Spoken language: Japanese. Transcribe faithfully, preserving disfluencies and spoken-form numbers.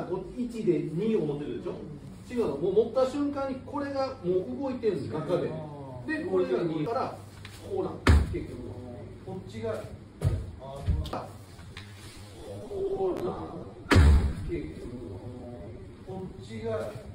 こいちでにを持ってるでしょ。違うの、もう持った瞬間にこれがもう動いてるんです中で。でこれがにからこうなん結局こっちがこうなん結局こっちが